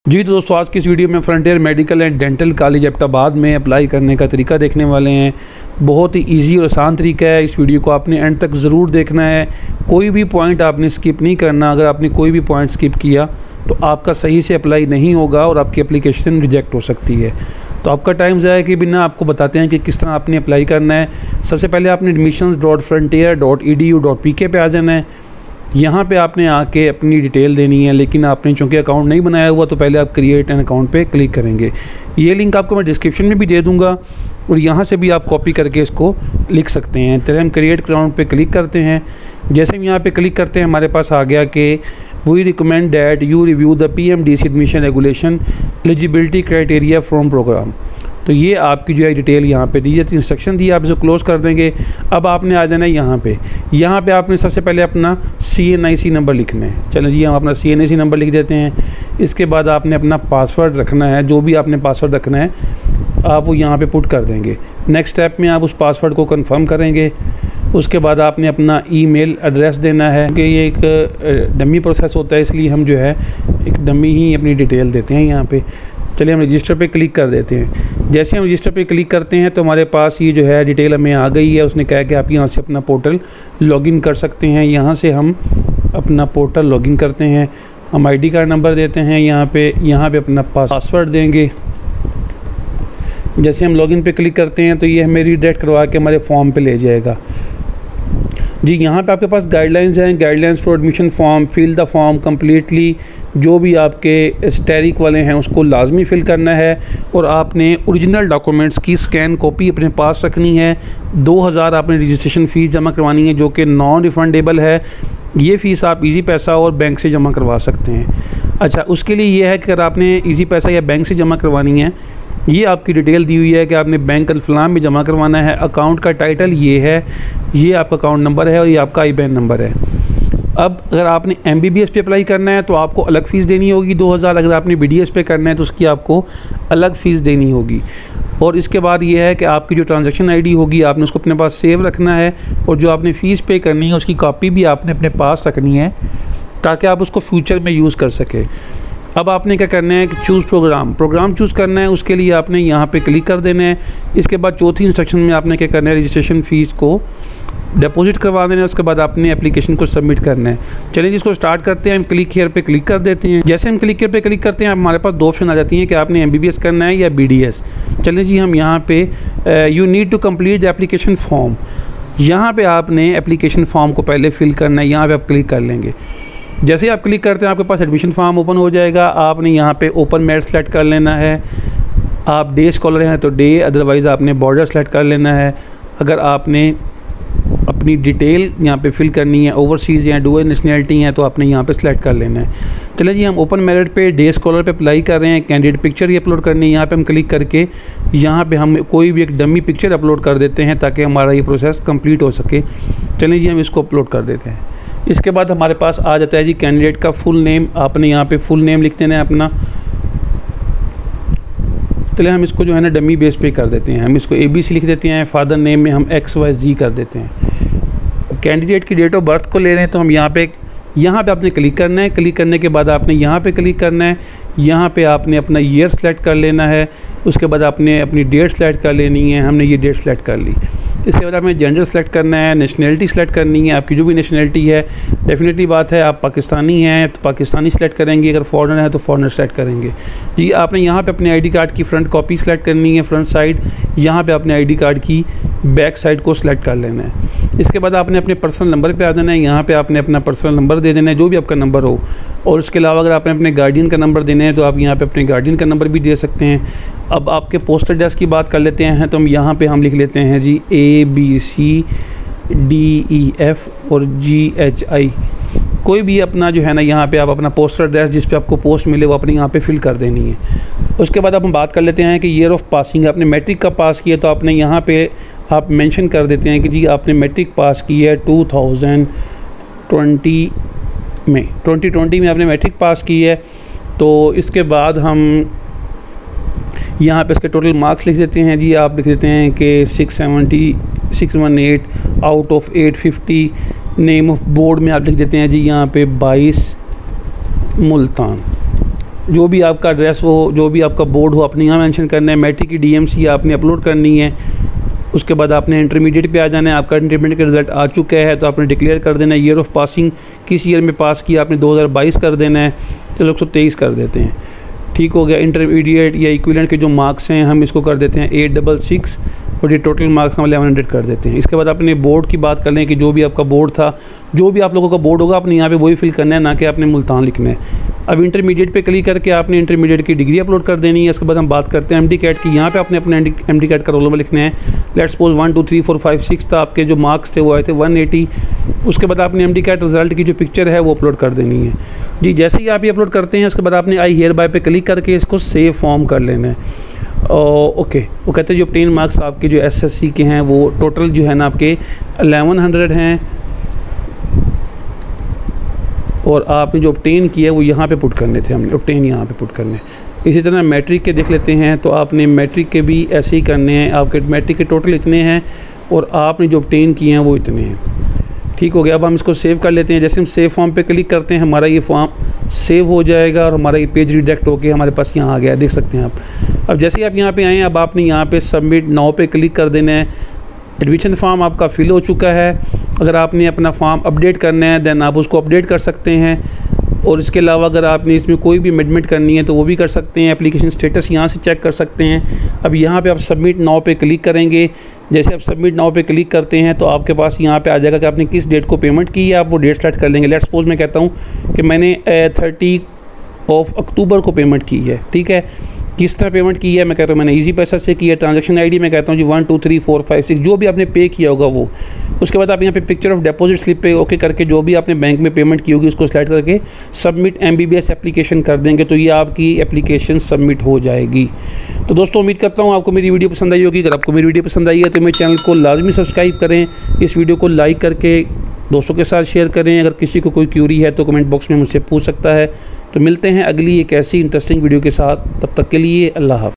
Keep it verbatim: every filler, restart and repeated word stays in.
जी तो दोस्तों, आज की इस वीडियो में frontier medical and dental college Abbottabad में अप्लाई करने का तरीका देखने वाले हैं। बहुत ही इजी और आसान तरीका है। इस वीडियो को आपने एंड तक ज़रूर देखना है, कोई भी पॉइंट आपने स्किप नहीं करना। अगर आपने कोई भी पॉइंट स्किप किया तो आपका सही से अप्लाई नहीं होगा और आपकी एप्लीकेशन रिजेक्ट हो सकती है। तो आपका टाइम ज़ाया कि बिना आपको बताते हैं कि किस तरह आपने अप्लाई करना है। सबसे पहले आपने admissions dot frontier dot E D U dot P K पे आ जाना है। यहाँ पे आपने आके अपनी डिटेल देनी है, लेकिन आपने चूँकि अकाउंट नहीं बनाया हुआ तो पहले आप क्रिएट एन अकाउंट पे क्लिक करेंगे। ये लिंक आपको मैं डिस्क्रिप्शन में भी दे दूँगा और यहाँ से भी आप कॉपी करके इसको लिख सकते हैं। तो हम क्रिएट अकाउंट पे क्लिक करते हैं। जैसे हम यहाँ पे क्लिक करते हैं, हमारे पास आ गया कि we recommend that you review the P M D C admission regulation eligibility criteria from program. तो ये आपकी जो है डिटेल यहाँ पे दी जाती है, इंस्ट्रक्शन दी, आप इसे क्लोज़ कर देंगे। अब आपने आ जाना है यहाँ पे। यहाँ पे आपने सबसे पहले अपना सी एन आई सी नंबर लिखना है। चलो जी, हम अपना सी एन आई सी नंबर लिख देते हैं। इसके बाद आपने अपना पासवर्ड रखना है, जो भी आपने पासवर्ड रखना है आप वो यहाँ पे पुट कर देंगे। नेक्स्ट स्टेप में आप उस पासवर्ड को कंफर्म करेंगे। उसके बाद आपने अपना ईमेल एड्रेस देना है, कि ये एक डमी प्रोसेस होता है, इसलिए हम जो है एक डमी ही अपनी डिटेल देते हैं यहाँ पे। चलिए हम रजिस्टर पे क्लिक कर देते हैं। जैसे हम रजिस्टर पे क्लिक करते हैं तो हमारे पास ये जो है डिटेल हमें आ गई है। उसने कहा कि आप यहाँ से अपना पोर्टल लॉगिन कर सकते हैं। यहाँ से हम अपना पोर्टल लॉगिन करते हैं। हम आईडी कार्ड नंबर देते हैं यहाँ पे, यहाँ पे अपना पासवर्ड देंगे। जैसे हम लॉगिन पे क्लिक करते हैं तो ये हमें रीडायरेक्ट करवा के हमारे फॉर्म पे ले जाएगा। जी, यहाँ पे आपके पास गाइडलाइंस हैं, guidelines for admission form, fill the form completely. जो भी आपके स्टेरिक वाले हैं उसको लाजमी फ़िल करना है और आपने ओरिजिनल डॉक्यूमेंट्स की स्कैन कॉपी अपने पास रखनी है। दो हज़ार आपने रजिस्ट्रेशन फ़ीस जमा करवानी है, जो कि नॉन रिफंडेबल है। ये फ़ीस आप इजी पैसा और बैंक से जमा करवा सकते हैं। अच्छा, उसके लिए ये है कि अगर आपने इजी पैसा या बैंक से जमा करवानी है, ये आपकी डिटेल दी हुई है कि आपने बैंक अल-फलाम में जमा करवाना है। अकाउंट का टाइटल ये है, ये आपका अकाउंट नंबर है और ये आपका आई बैन नंबर है। अब अगर आपने एम बी बी एस पे अप्लाई करना है तो आपको अलग फ़ीस देनी होगी दो हज़ार। अगर आपने बी डी एस पे करना है तो उसकी आपको अलग फ़ीस देनी होगी। और इसके बाद ये है कि आपकी जो ट्रांजैक्शन आईडी होगी आपने उसको अपने पास सेव रखना है, और जो आपने फ़ीस पे करनी है उसकी कॉपी भी आपने अपने पास रखनी है ताकि आप उसको फ्यूचर में यूज़ कर सकें। अब आपने क्या करना है कि चूज़ प्रोग्राम प्रोग्राम चूज़ करना है। उसके लिए आपने यहाँ पे क्लिक कर देना है। इसके बाद चौथी इंस्ट्रक्शन में आपने क्या करना है, रजिस्ट्रेशन फ़ीस को डिपॉजिट करवा देना है। उसके बाद आपने एप्लीकेशन को सबमिट करना है। चलिए जिसको स्टार्ट करते हैं। हम क्लिक हियर पे क्लिक कर देते हैं। जैसे हम क्लिक हियर पे क्लिक करते हैं हमारे पास दो ऑप्शन आ जाती हैं कि आपने एम बी बी एस करना है या बी डी एस। चलिए जी, हम यहाँ पे you need to complete the application form, यहाँ पर आपने एप्लीकेशन फॉर्म को पहले फिल करना है। यहाँ पर आप क्लिक कर लेंगे। जैसे ही आप क्लिक करते हैं आपके पास एडमिशन फॉर्म ओपन हो जाएगा। आपने यहाँ पे ओपन मेरिट सेलेक्ट कर लेना है। आप डे स्कॉलर हैं तो डे, अदरवाइज़ आपने बॉर्डर सेलेक्ट कर लेना है। अगर आपने अपनी डिटेल यहाँ पे फिल करनी है, ओवरसीज़ या डुअल नेशनैलिटी हैं, तो आपने यहाँ पे सेलेक्ट कर लेना है। चलिए जी, हम ओपन मेरिट पे डे स्कॉलर पे अप्लाई कर रहे हैं। कैंडिडेट पिक्चर ही अपलोड करनी है। यहाँ पे हम क्लिक करके यहाँ पे हम कोई भी एक डमी पिक्चर अपलोड कर देते हैं ताकि हमारा ये प्रोसेस कंप्लीट हो सके। चलिए जी, हम इसको अपलोड कर देते हैं। इसके बाद हमारे पास आ जाता है जी कैंडिडेट का फुल नेम। आपने यहाँ पे फुल नेम लिख देना है अपना। चलिए हम इसको जो है ना डमी बेस पे कर देते हैं। हम इसको ए बी सी लिख देते हैं। फादर नेम में हम एक्स वाई जी कर देते हैं। कैंडिडेट की डेट ऑफ बर्थ को ले रहे हैं तो हम यहाँ पे यहाँ पे आपने क्लिक करना है। क्लिक करने के बाद आपने यहाँ पे क्लिक करना है। यहाँ पे आपने अपना ईयर सेलेक्ट कर लेना है। उसके बाद आपने अपनी डेट सेलेक्ट कर लेनी है। हमने ये डेट सेलेक्ट कर ली। इसके बाद आपने जेंडर सेलेक्ट करना है, नेशनैलिटी सेलेक्ट करनी है, आपकी जो भी नेशनैलिटी है। डेफिनेटली बात है, आप पाकिस्तानी हैं तो पाकिस्तानी सेलेक्ट करेंगे, अगर फॉरेनर है तो फॉरेनर सेलेक्ट करेंगे। जी, आपने यहाँ पे अपने आईडी कार्ड की फ्रंट कॉपी सेलेक्ट करनी है, फ्रंट साइड। यहाँ पे अपने आईडी कार्ड की बैक साइड को सिलेक्ट कर लेना है। इसके बाद आपने अपने पर्सनल नंबर पे आ जाना है। यहाँ पे आपने अपना पर्सनल नंबर दे देना है, जो भी आपका नंबर हो। और उसके अलावा अगर आपने अपने गार्डियन का नंबर देना है तो आप यहाँ पे अपने गार्डियन का नंबर भी दे सकते हैं। अब आपके पोस्टल एड्रेस की बात कर लेते हैं तो हम यहाँ पे हम लिख लेते हैं जी A B C D E F और जी एच आई। कोई भी अपना जो है ना, यहाँ पे आप अपना पोस्टल एड्रेस जिस पे आपको पोस्ट मिले वो अपने यहाँ पे फिल कर देनी है। उसके बाद अब हम बात कर लेते हैं कि ईयर ऑफ पासिंग। आपने मैट्रिक का पास किया तो आपने यहाँ पे आप मेंशन कर देते हैं कि जी आपने मैट्रिक पास की है टू थाउजेंड ट्वेंटी में, ट्वेंटी ट्वेंटी में आपने मैट्रिक पास की है। तो इसके बाद हम यहाँ पे इसके टोटल मार्क्स लिख देते हैं जी। आप लिख देते हैं कि six seventy six one eight out of eight fifty. Name of board में आप लिख देते हैं जी यहाँ पे बाईस मुल्तान। जो भी आपका एड्रेस हो, जो भी आपका बोर्ड हो, अपने यहाँ मेंशन करना है। मैट्रिक की डीएमसी आपने अपलोड करनी है। उसके बाद आपने इंटरमीडिएट पे आ जाना है। आपका इंटरमीडिएट का रिज़ल्ट आ चुका है तो आपने डिक्लेयर कर देना है। ईयर ऑफ पासिंग किस ईयर में पास किया आपने, दो हज़ार बाईस कर देना है। चलो एक सौ तेईस कर देते हैं, ठीक हो गया। इंटरमीडिएट या इक्विवेलेंट के जो मार्क्स हैं हम इसको कर देते हैं एट डबल सिक्स और ये टोटल मार्क्स हम एलेवन हंड्रेड कर देते हैं। इसके बाद अपने बोर्ड की बात कर लें कि जो भी आपका बोर्ड था, जो भी आप लोगों का बोर्ड होगा आपने यहाँ पे वही फिल करना है, ना कि आपने मुल्तान लिखना है। अब इंटरमीडिएट पे क्लिक करके आपने इंटरमीडिएट की डिग्री अपलोड कर देनी है। इसके बाद हम बात करते हैं एमडी कैट की। यहाँ पे आपने अपने एमडी कैट का रोल नंबर लिखना है। Let's suppose one two three four five six था, आपके जो मार्क्स थे वो आए थे वन एटी। उसके बाद आपने एमडी कैट रिजल्ट की जो पिक्चर है वो अपलोड कर देनी है जी। जैसे ही आप ये अपलोड करते हैं उसके बाद आपने आई हियर बाय पे क्लिक करके इसको सेव फॉर्म कर लेना है। ओके, वो कहते हैं जो टेन मार्क्स आपके जो एसएससी के हैं वो टोटल जो है ना आपके एलेवन हंड्रेड हैं और आपने जो ऑब्टेन किया है वो यहाँ पे पुट करने थे, हमने ऑब्टेन यहाँ पे पुट करने। इसी तरह मैट्रिक के देख लेते हैं तो आपने मैट्रिक के भी ऐसे ही करने हैं। आपके मैट्रिक के टोटल इतने हैं और आपने जो ऑब्टेन किए हैं वो इतने हैं, ठीक हो गया। अब हम इसको सेव कर लेते हैं। जैसे हम सेव फॉर्म पे क्लिक करते हैं हमारा ये फॉर्म सेव हो जाएगा और हमारा ये पेज रिडायरेक्ट होकर हमारे पास यहाँ आ गया, देख सकते हैं आप। अब जैसे ही आप यहाँ पे आए, अब आपने यहाँ पे सबमिट नाउ पे क्लिक कर देना है। एडमिशन फॉर्म आपका फिल हो चुका है। अगर आपने अपना फॉर्म अपडेट करना है दैन आप उसको अपडेट कर सकते हैं और इसके अलावा अगर आपने इसमें कोई भी अमेंडमेंट करनी है तो वो भी कर सकते हैं। एप्लीकेशन स्टेटस यहाँ से चेक कर सकते हैं। अब यहाँ पे आप सबमिट नाउ पे क्लिक करेंगे। जैसे आप सबमिट नाउ पे क्लिक करते हैं तो आपके पास यहाँ पे आ जाएगा कि आपने किस डेट को पेमेंट की है, आप वो डेट सेलेक्ट कर लेंगे। लेट्स सपोज मैं कहता हूँ कि मैंने थर्टी ऑफ अक्टूबर को पेमेंट की है, ठीक है। किस तरह पेमेंट की है मैं कहता हूँ मैंने इजी पैसा से की है। ट्रांजैक्शन आईडी मैं कहता हूँ जी one two three four five six, जो भी आपने पे किया होगा वो। उसके बाद आप यहाँ पे पिक्चर ऑफ डिपॉजिट स्लिप पे ओके करके जो भी आपने बैंक में पेमेंट की होगी उसको सेलेक्ट करके सबमिट एमबीबीएस एप्लीकेशन कर देंगे तो ये आपकी एप्लीकेशन सबमिट हो जाएगी। तो दोस्तों उम्मीद करता हूँ आपको मेरी वीडियो पसंद आई होगी। अगर आपको मेरी वीडियो पसंद आई है तो मेरे चैनल को लाजमी सब्सक्राइब करें, इस वीडियो को लाइक करके दोस्तों के साथ शेयर करें। अगर किसी को कोई क्यूरी है तो कमेंट बॉक्स में मुझसे पूछ सकता है। तो मिलते हैं अगली एक ऐसी इंटरेस्टिंग वीडियो के साथ, तब तक के लिए अल्लाह हाफ़िज़।